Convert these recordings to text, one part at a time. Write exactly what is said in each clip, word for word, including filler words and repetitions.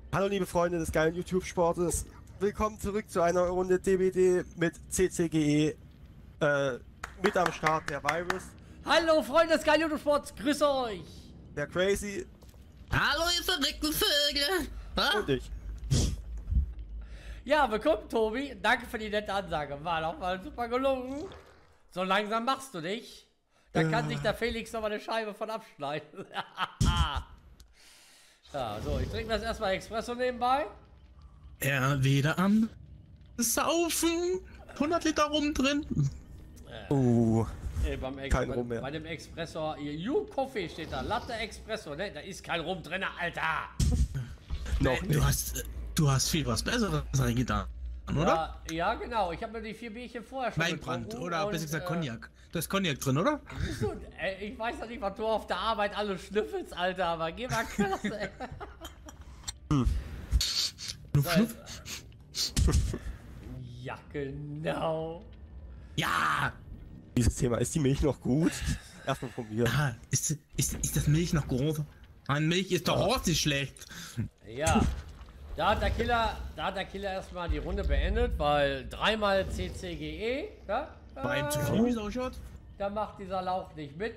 Hallo liebe Freunde des geilen YouTube-Sportes, willkommen zurück zu einer Runde D B D mit C C G E, äh, mit am Start der Virus. Hallo Freunde des geilen YouTube-Sports, grüße euch! Der Crazy. Hallo ihr verrückten Vögel! Ha? Und ich. Ja, willkommen Tobi, danke für die nette Ansage, war doch mal super gelungen. So langsam machst du dich, da kann sich der Felix noch mal eine Scheibe von abschneiden. Ja, so, ich trinke mir jetzt erstmal Espresso nebenbei. Er wieder am Saufen. hundert Liter rum drin. Uh, Äh, beim Ex kein bei, Rum mehr. bei dem Espresso, hier, You Coffee steht da, Latte Espresso, ne? Da ist kein Rum drin, Alter. noch Du nicht. hast, du hast viel was Besseres reingetan, oder? Ja, ja, genau, ich habe mir die vier Bierchen vorher schon Weinbrand getrunken oder und, besser gesagt äh, Cognac. Da ist Cognac drin, oder? Du, ey, ich weiß doch nicht, was du auf der Arbeit alles schnüffelst, Alter, aber geh mal krass, ey. Du So, Fluff. jetzt- Ja, genau. Ja! Dieses Thema, ist die Milch noch gut? Erstmal probieren. Ah, ist, ist, ist das Milch noch groß? Nein, Milch ist doch auch nicht schlecht. Ja. Da hat der Killer, da hat der Killer erstmal die Runde beendet, weil dreimal C C G E, ja? Bei ihm zu äh, viel, wie es ausschaut? Da macht dieser Lauch nicht mit.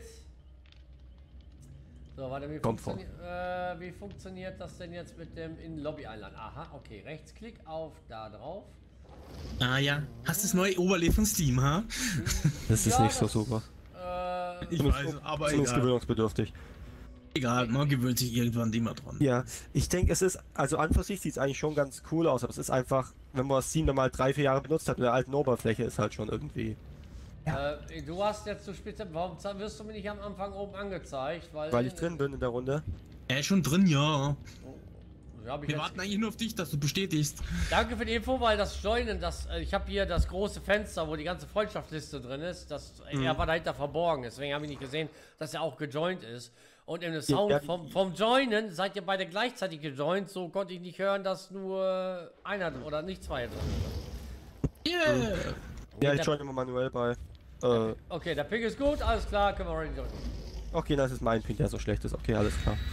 So, warte, wie, Kommt vor. funktioni äh, wie funktioniert das denn jetzt mit dem in Lobby einladen? Aha, okay, Rechtsklick auf da drauf. Ah ja. Hast du das neue Oberle von Steam, ha? Das ist Ja, nicht so das- super. Äh, Ich weiß, aber Zumindest egal. gewöhnungsbedürftig. Egal, man gewöhnt sich irgendwann immer dran. Ja, ich denke, es ist, also an für sich sieht es eigentlich schon ganz cool aus, aber es ist einfach, wenn man Steam dann mal drei, vier Jahre benutzt hat, mit der alten Oberfläche ist halt schon irgendwie, äh, du hast jetzt so speziell, warum za- wirst du mir nicht am Anfang oben angezeigt? Weil, weil ich drin bin in der Runde. Er ist schon drin, ja. Ja, hab ich Wir jetzt- warten eigentlich nur auf dich, dass du bestätigst. Danke für die Info, weil das Joinen, das, äh, ich habe hier das große Fenster, wo die ganze Freundschaftsliste drin ist, das, Mhm. er war dahinter verborgen, deswegen habe ich nicht gesehen, dass er auch gejoint ist. Und im Sound ja, vom, vom Joinen seid ihr beide gleichzeitig gejoint, so konnte ich nicht hören, dass nur einer oder nicht zwei drin sind. Yeah! Ja, ich der- join immer manuell bei. Äh, Okay, der Pick ist gut, alles klar, können wir ready joinen. okay, das ist mein Pin, der so schlecht ist. Okay, alles klar.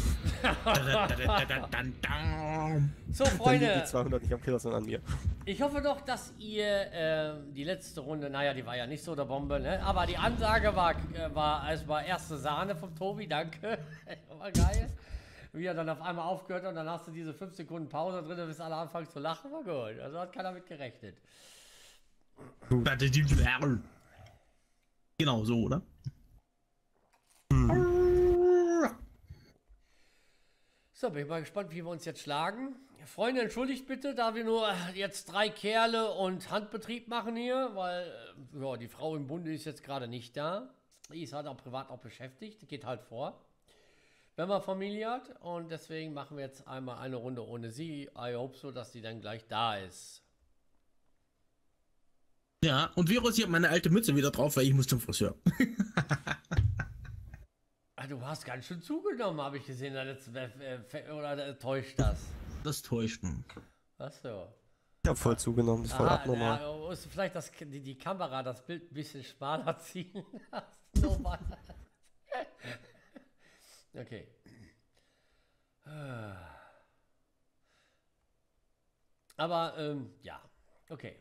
So, Dann liegen die Freunde, zweihundert nicht am Killer, sondern an mir. ich hoffe doch, dass ihr äh, die letzte Runde, naja, die war ja nicht so der Bombe, ne? Aber die Ansage war, äh, war, es war erste Sahne vom Tobi, danke. War geil. Wie er dann auf einmal aufgehört hat und dann hast du diese fünf Sekunden Pause drin, bis alle anfangen zu lachen, war gut. Also hat keiner mit gerechnet. Genau so, oder? So, bin ich mal gespannt, wie wir uns jetzt schlagen. Freunde, entschuldigt bitte, da wir nur jetzt drei Kerle und Handbetrieb machen hier, weil äh, ja, die Frau im Bunde ist jetzt gerade nicht da. Die ist halt auch privat auch beschäftigt, geht halt vor, wenn man Familie hat. Und deswegen machen wir jetzt einmal eine Runde ohne sie. I hope so, dass sie dann gleich da ist. Ja, und Virus, ich habe meine alte Mütze wieder drauf, weil ich muss zum Friseur. Ah, du hast ganz schön zugenommen, habe ich gesehen. Das, äh, oder äh, täuscht das? Das täuscht mich. Achso. Ich hab voll zugenommen, das ist voll Aha, abnormal. ja, musst du vielleicht das, die, die Kamera, das Bild ein bisschen schmaler ziehen. So mal. Okay. Aber, ähm, ja. Okay.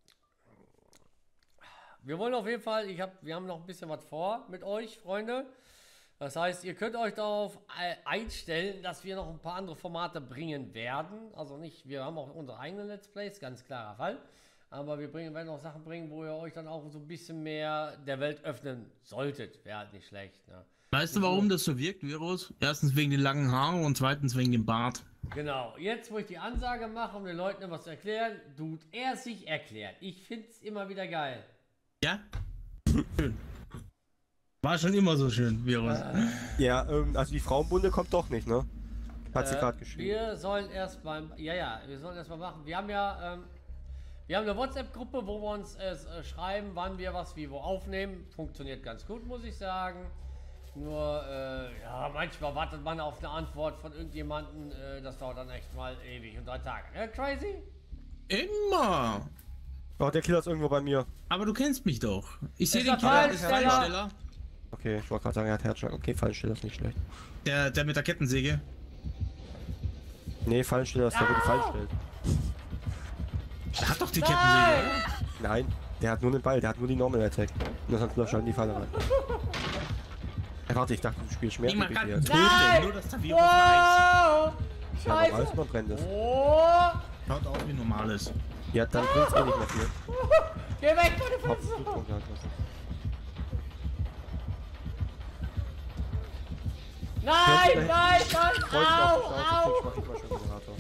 Wir wollen auf jeden Fall, ich hab, wir haben noch ein bisschen was vor mit euch, Freunde. Das heißt, ihr könnt euch darauf äh, einstellen, dass wir noch ein paar andere Formate bringen werden. Also nicht, wir haben auch unsere eigenen Let's Plays, ganz klarer Fall. Aber wir bringen, werden auch Sachen bringen, wo ihr euch dann auch so ein bisschen mehr der Welt öffnen solltet. Wäre halt nicht schlecht. Ne? Weißt du, warum das so wirkt, Virus? Erstens wegen den langen Haaren und zweitens wegen dem Bart. Genau, jetzt wo ich die Ansage mache, um den Leuten etwas zu erklären, tut er sich erklärt. Ich finde es immer wieder geil. Ja? Schön. War schon immer so schön, Virus. Ja, ähm, also die Frauenbunde kommt doch nicht, ne? Hat sie Äh, gerade geschrieben. Wir sollen erst beim, ja, ja, wir sollen erst mal machen. Wir haben ja, ähm, wir haben eine WhatsApp-Gruppe, wo wir uns äh, äh, schreiben, wann wir was wie wo aufnehmen. Funktioniert ganz gut, muss ich sagen. Nur, äh, ja, manchmal wartet man auf eine Antwort von irgendjemandem. Äh, das dauert dann echt mal ewig und drei Tage. Ne, Crazy? Immer! Oh, der Killer ist irgendwo bei mir. Aber du kennst mich doch. Ich sehe Ist den der Killer als Fallsteller? Fallsteller. Okay, ich wollte gerade sagen, er hat Herzschlag. Okay, Fallstelle ist nicht schlecht. Der, der mit der Kettensäge. Nee, Fallensteller ist der, wo die Fallen stellt. Er hat doch die Nein! Kettensäge, oder? Nein, der hat nur den Ball, der hat nur die Normal Attack. Und sonst läuft schon in die Falle rein. Ey, warte, ich dachte, du spielst mehr Ich mach D B grad D einen jetzt. Toten, Nein! nur dass der Virus weiß. Wow! Ja, normal Scheiße! ist man brennt es. Oh! Schaut aus wie normales. Ja, dann bringt's eh nicht mehr viel. Geh weg, meine Kopf, Fresse! Blutpunkt halt lassen. Nein, nein, nein! Freut mich Au, auf die Schnauze, au! ich mach immer schon Generator.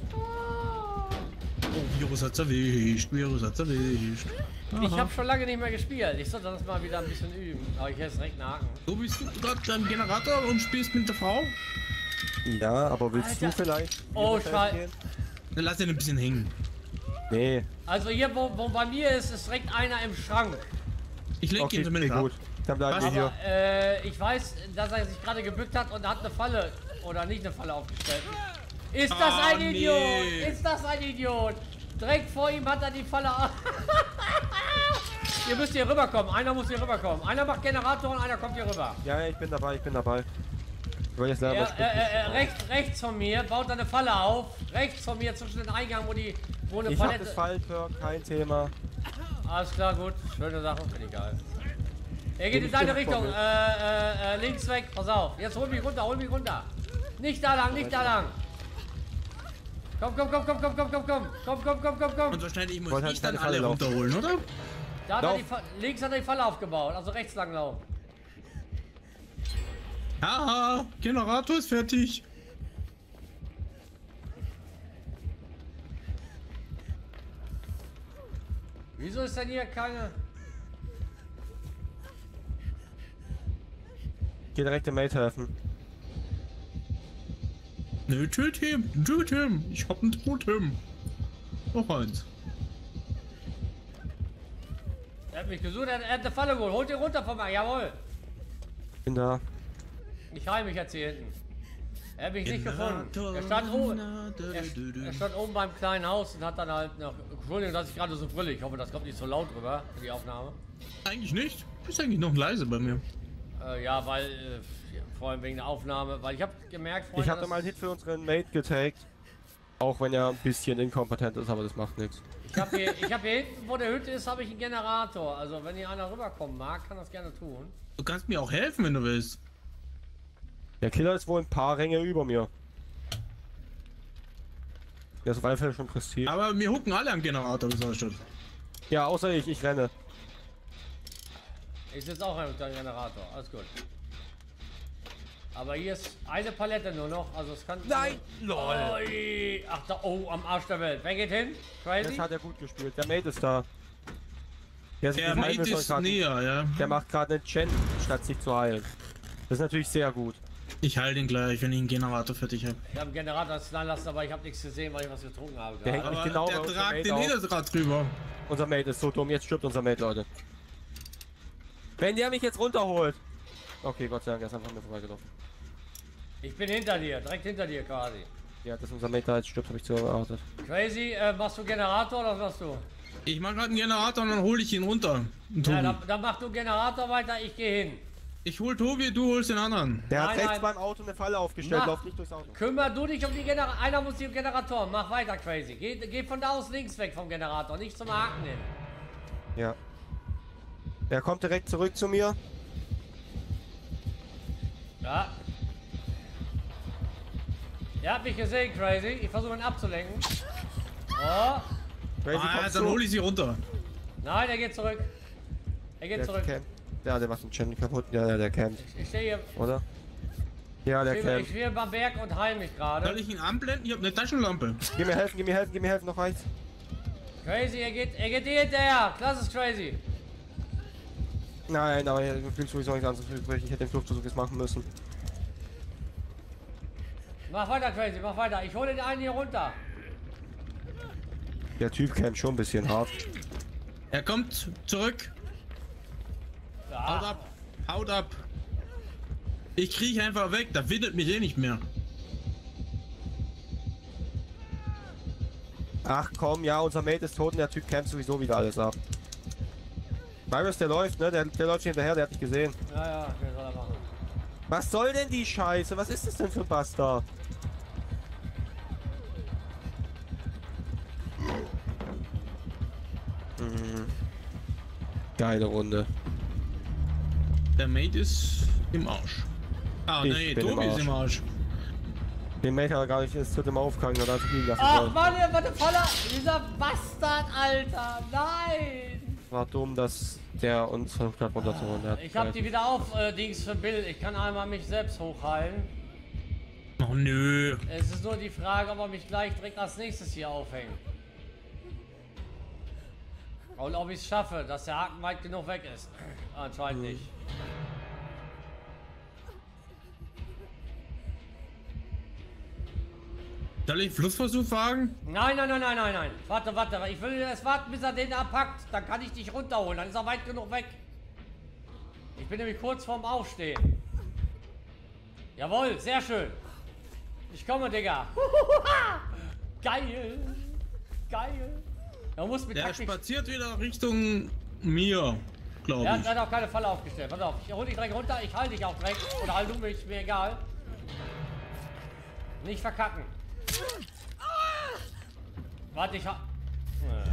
Oh, Virus hat's erwischt, Virus hat's erwischt. Ich Aha. habe schon lange nicht mehr gespielt. Ich sollte das mal wieder ein bisschen üben. Aber ich jetzt direkt nagen. Du bist gerade beim Generator und spielst mit der Frau? Ja, aber willst Alter. du vielleicht? Oh, Virus Schei- gehen? Dann lass ihn ein bisschen hängen. Nee. Also hier, wo, wo bei mir ist, ist direkt einer im Schrank. Ich leg Okay, ihn zumindest okay, ab. gut. Dann bleiben Was? wir hier. Aber äh, ich weiß, dass er sich gerade gebückt hat und hat eine Falle oder nicht eine Falle aufgestellt. Ist das Ah, ein nee. Idiot? Ist das ein Idiot? Direkt vor ihm hat er die Falle. auf- Ihr müsst hier rüberkommen. Einer muss hier rüberkommen. Einer macht Generator und einer kommt hier rüber. Ja, ja, ich bin dabei, ich bin dabei. Ich wollte jetzt leider Er, mal äh, äh, äh, rechts, rechts von mir baut eine Falle auf. Rechts von mir zwischen den Eingang, wo die wo eine Ich hab Palette. das Fallperk, kein Thema. Alles klar, gut. Schöne Sache, finde ich geil. Er geht Bin in deine ich Richtung. von Äh, äh, äh, links weg. Pass auf. Jetzt hol mich runter, hol mich runter. Nicht da lang, nicht da lang. Komm, komm, komm, komm, komm, komm, komm, komm. Komm, komm, komm, komm, komm. Und wahrscheinlich muss Wollte ich halt dann keine alle Falle laufen. runterholen, oder? Da hat er Lauf. die Fa links hat er die Falle aufgebaut. Also rechts lang laufen. Haha, Generator ist fertig. Wieso ist denn hier keine... Geh direkt dem Mate helfen. Nö, töt ihn, töt ihn. Ich hab einen Totem. Noch eins. Er hat mich gesucht, er, er hat eine Falle geholt. Holt ihn runter von mir. Jawohl. Bin da. Ich heim mich jetzt hier hinten. Er hat mich nicht gefunden. Er stand, oben, er, er stand oben beim kleinen Haus und hat dann halt noch... Entschuldigung, dass ich gerade so brülle. Ich hoffe, das kommt nicht so laut rüber, für die Aufnahme. Eigentlich nicht. Ist eigentlich noch leise bei mir. Äh, ja, weil... Äh, vor allem wegen der Aufnahme. Weil ich habe gemerkt, Freunde, Ich hatte dass- mal einen Hit für unseren Mate getaggt. Auch wenn er ein bisschen inkompetent ist, aber das macht nichts. Ich habe hier, ich hab hier hinten, wo der Hütte ist, habe ich einen Generator. Also wenn hier einer rüberkommen mag, kann das gerne tun. Du kannst mir auch helfen, wenn du willst. Der Killer ist wohl ein paar Ränge über mir. Der ist auf alle Fälle schon Prestige. Aber wir hucken alle am Generator, das heißt schon. Ja, außer ich, ich renne. Ich sitze auch unter dem Generator. Alles gut. Aber hier ist eine Palette nur noch. Also es kann... Nein! Lol! Oi. Ach da, oh, am Arsch der Welt. Wer geht hin? Crazy? Das hat er gut gespielt. Der Mate ist da. Der, Der sich Mate heilen will, ist grad- näher, ja. Der macht gerade einen Chen, statt sich zu heilen. Das ist natürlich sehr gut. Ich heile den gleich, wenn ich einen Generator fertig habe. Ich habe einen Generator knallen lassen, aber ich habe nichts gesehen, weil ich was getrunken habe. Der gerade. hängt- Aber genau bei der unserem tragt Mate den auf. Niederrad drüber. Unser Mate ist so dumm. Jetzt stirbt unser Mate, Leute. Wenn der mich jetzt runterholt. Okay, Gott sei Dank, er ist einfach mir vorbeigelaufen. Ich bin hinter dir, direkt hinter dir quasi. Ja, dass unser Mate da jetzt stirbt, habe ich zu erwartet. Crazy, äh, machst du Generator oder was machst du? Ich mach gerade einen Generator und dann hole ich ihn runter. Und Tobi. Ja, dann, dann mach du Generator weiter, ich gehe hin. Ich hol Tobi, du holst den anderen. Der Nein, hat rechts nein. beim Auto eine Falle aufgestellt, Mach. läuft nicht durchs Auto. Kümmer du dich um die Generator. Einer muss die Generatoren. Mach weiter, Crazy. Geh, geh von da aus links weg vom Generator, nicht zum Haken hin. Ja. Er kommt direkt zurück zu mir. Ja. Er hat mich gesehen, Crazy. Ich versuche ihn abzulenken. Oh. Crazy, Ah, kommst dann du? hole ich sie runter. Nein, er geht zurück. Er geht Der zurück. campt. Ja, der macht den Channel kaputt. Ja, ja, der campt, Ich stehe hier. oder? Ja, der Ich stehe, ich campt. stehe beim Berg und heil mich Soll gerade. ich ihn anblenden? Ich habe eine Taschenlampe. Geh mir helfen, geh mir helfen, geh mir helfen, noch rechts. Crazy, er geht, er geht dir hinterher. Das ist Crazy. Nein, aber du fühlst sowieso nichts anderes. Ich hätte den Fluchtversuch jetzt machen müssen. Mach weiter, Crazy, mach weiter. Ich hole den einen hier runter. Der Typ campt schon ein bisschen hart. Er kommt zurück. Haut Ja. ab. Haut ab. Ich kriege einfach weg. Da findet mich eh nicht mehr. Ach komm, ja, unser Mate ist tot und der Typ campt sowieso wieder alles ab. Virus, der läuft, ne? Der, der läuft hier hinterher, der hat dich gesehen. Ja, ja, den soll er machen. Was soll denn die Scheiße? Was ist das denn für ein Bastard? Geile Runde. Der Mate ist im Arsch. Ah, Ich nee, bin im Tobi ist Arsch. im Arsch. Den Mate hat er gar nicht ins dritte Mal aufgehangen oder einfach liegen lassen Ach sollen. Mann, der war der voller. Dieser Bastard, Alter. Nein. War dumm, dass der uns versucht hat runterzuholen. Der hat Ich hab die wieder auf, äh, Dings für Bill. Ich kann einmal mich selbst hochheilen. Oh nö. Es ist nur die Frage, ob er mich gleich direkt als nächstes hier aufhängt. Und ob ich es schaffe, dass der Haken weit genug weg ist. Anscheinend nicht. Soll ich Flussversuch wagen? Nein, nein, nein, nein, nein, nein. Warte, warte. Ich will erst warten, bis er den abpackt. Dann kann ich dich runterholen. Dann ist er weit genug weg. Ich bin nämlich kurz vorm Aufstehen. Jawohl, sehr schön. Ich komme, Digga. Geil. Geil. Er muss mit Der Taktik... spaziert wieder Richtung mir, glaube Er ich. hat auch keine Falle aufgestellt. Pass auf, ich hol dich direkt runter. Ich halte dich auch direkt. Oder halt du mich, mir egal. Nicht verkacken. Warte, ich ha... Äh.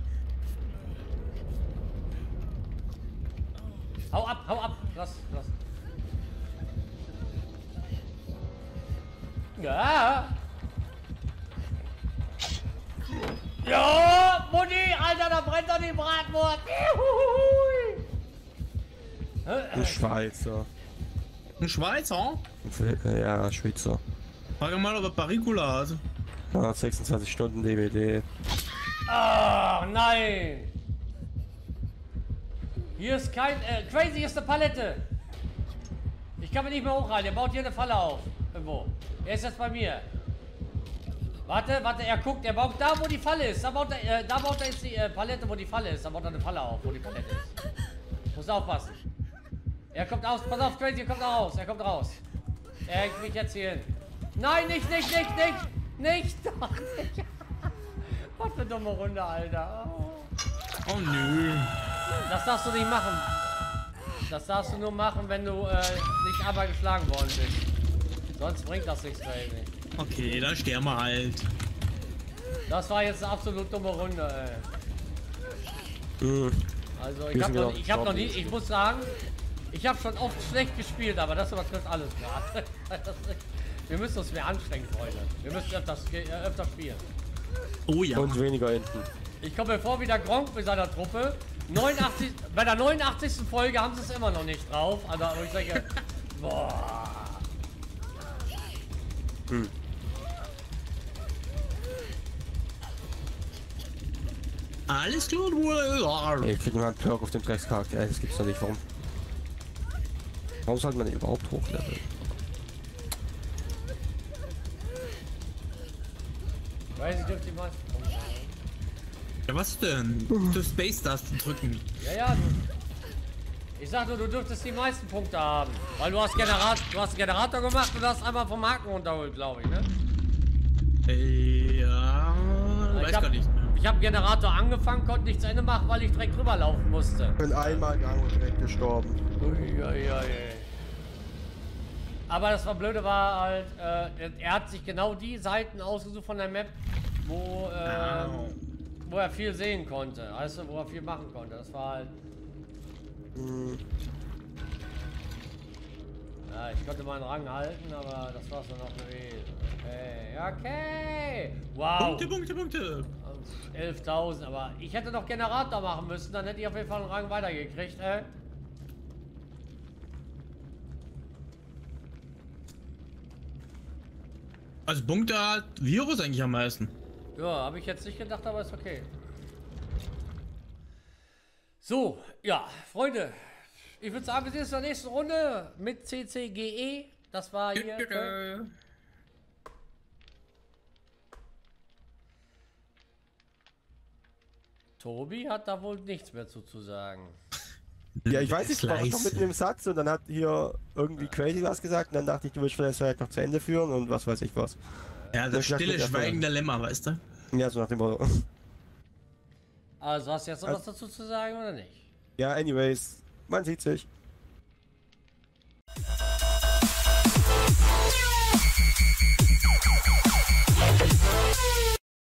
Hau ab, hau ab. Lass, lass. Ja. Ja, Mutti, Alter, da brennt doch die Bratwurst. Ein Schweizer. Ein Schweizer? Ja, Schweizer. Frag mal, ob er Paricula hat. sechsundzwanzig Stunden D V D. Ah, nein. Hier ist kein... Äh, crazy ist eine Palette. Ich kann mir nicht mehr hochrein. Der baut hier eine Falle auf. Irgendwo. Er ist jetzt bei mir. Warte, warte, er guckt. Er baut da, wo die Falle ist. Da baut er, äh, da baut er jetzt die äh, Palette, wo die Falle ist. Da baut er eine Falle auf, wo die Palette ist. Muss aufpassen. Er kommt aus. Pass auf, Crazy, er kommt raus. Er kommt raus. Er hängt mich jetzt hier hin. Nein, nicht, nicht, nicht, nicht. Nicht, doch nicht. Was für eine dumme Runde, Alter. Oh. Oh nö. Das darfst du nicht machen. Das darfst du nur machen, wenn du äh, nicht aber geschlagen worden bist. Sonst bringt das nichts, Crazy. Okay, dann sterben wir halt. Das war jetzt eine absolut dumme Runde, ey. Mhm. Also ich Wir habe sind noch, wieder ich hab noch nie, gestorben. ich muss sagen, ich habe schon oft schlecht gespielt, aber das übertrifft alles gerade. Wir müssen uns mehr anstrengen, Freunde. Wir müssen öfters, äh, öfter spielen. Oh ja. Und weniger hinten. Ich komme mir vor wie der Gronk mit seiner Truppe. neunundachtzig, bei der neunundachtzigsten Folge haben sie es immer noch nicht drauf. Also wo ich sage, boah. Hm. Alles klar, Bruder. Ey, kriegen wir einen Perk auf dem Dreckscharakter. Ey, das gibt's doch nicht. Warum? Warum sollte man den überhaupt hochleveln? Weiß ich, dürfte die mal. Ja, was denn? Du Space-Tasten drücken. Ja, ja, du. Ich sag nur, du dürftest die meisten Punkte haben. Weil du hast Generat, du hast einen Generator gemacht und hast einmal vom Haken runterholt, glaube ich, ne? Ey, ja. Ich Weiß hab- gar nicht. Ich habe Generator angefangen, konnte nicht zu Ende machen, weil ich direkt drüber laufen musste. Ich bin einmal gegangen und direkt gestorben. Uiuiui. Aber das war blöde war halt, äh, er hat sich genau die Seiten ausgesucht von der Map, wo, äh, wo er viel sehen konnte. Weißt du, wo er viel machen konnte. Das war halt. Hm. Ja, ich konnte meinen Rang halten, aber das war's dann auch gewesen. Okay, okay. Wow. Punkte, Punkte, Punkte. elftausend, aber ich hätte noch Generator machen müssen, dann hätte ich auf jeden Fall einen Rang weitergekriegt, ey. Also Punkte hat Virus eigentlich am meisten. Ja, habe ich jetzt nicht gedacht, aber ist okay. So, ja, Freunde, ich würde sagen, wir sehen uns in der nächsten Runde mit C C G E. Das war hier. Tobi hat da wohl nichts mehr zu, zu sagen. Ja, ich weiß nicht, ich war noch Slice. mitten im Satz und dann hat hier irgendwie Crazy was gesagt und dann dachte ich, du willst vielleicht noch zu Ende führen und was weiß ich was. Ja, das Ich dachte, stille das war- Schweigen der Lämmer, weißt du? Ja, so nach dem Motto. Also hast du jetzt noch was dazu zu sagen oder nicht? Ja, anyways, man sieht sich.